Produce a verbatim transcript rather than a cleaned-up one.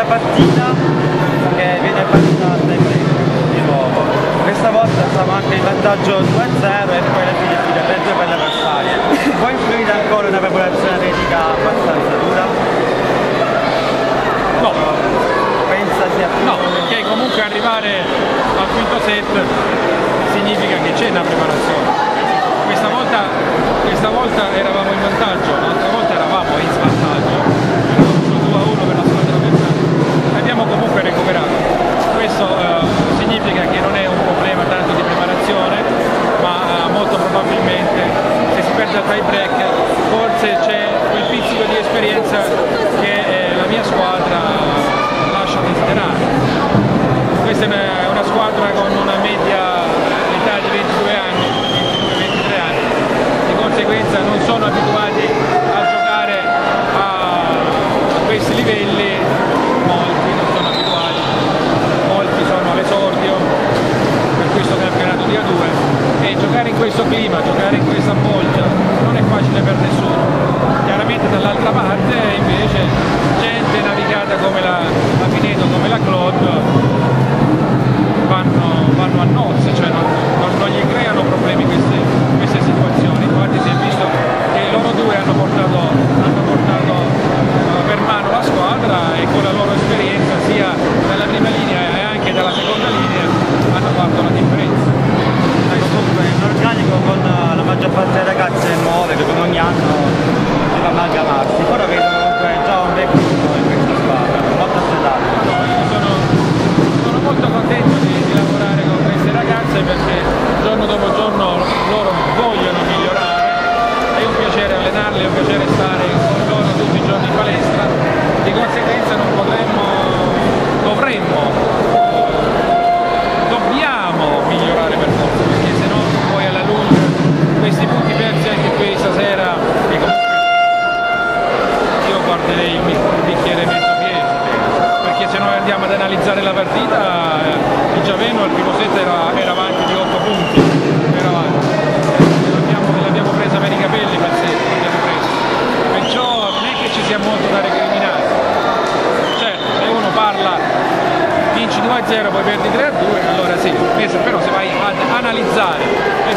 partita che viene persa dai premi di nuovo. Questa volta siamo anche in vantaggio due a zero e poi la fine è finita tre a due per l'avversario. Può influire ancora una preparazione atletica abbastanza dura? No. Pensa sia più... No, perché comunque arrivare al quinto set significa che c'è una preparazione. Questa volta, questa volta eravamo in vantaggio, l'altra volta eravamo in svantaggio, due a uno per la squadra avversaria. Abbiamo comunque recuperato. Questo eh, significa che non è un problema tanto di preparazione, ma eh, molto probabilmente se si perde al tie break forse c'è quel pizzico di esperienza che eh, la mia squadra lascia desiderare. Questa è una squadra con una media età di ventidue anni, ventidue ventitré anni, di conseguenza non sono abituati a giocare a, a questi livelli, molti non sono abituati, molti sono all'esordio per questo campionato di A due e giocare in questo clima, giocare in questa foglia non è facile per nessuno. Chiaramente dall'altra parte invece gente navigata come la, la Pineto, come la Claude vanno, vanno a nozze, cioè non, non, non gli creano problemi queste, queste situazioni. Infatti si è visto che loro due hanno portato, hanno portato uh, per mano la squadra e con la loro esperienza sia dalla prima linea e anche dalla seconda linea hanno fatto la differenza. Comunque è un organico con la maggior parte delle ragazze nuove che come ogni anno si fa amalgamarsi. Ora vedo comunque già un vecchio in questa squadra, molto affrettato. No, io sono, sono molto contento di, di lavorare con queste ragazze perché giorno dopo giorno loro vogliono migliorare, è un piacere allenarle, è un piacere stare con loro tutti i giorni in palestra, di conseguenza non potremmo, dovremmo, dobbiamo migliorare per forza, perché sennò poi alla lunga questi punti persi anche qui stasera, e comunque io guarderei il bicchiere mezzo pieno, perché se noi andiamo ad analizzare la partita, il Giaveno al primo set era, era avanti di otto punti, era avanti. E l'abbiamo presa per i capelli per set, l'abbiamo presa. Perciò non è che ci sia molto da recriminare. Certo, se uno parla vinci due a zero poi perdi tre a due, allora sì, però se vai ad analizzare e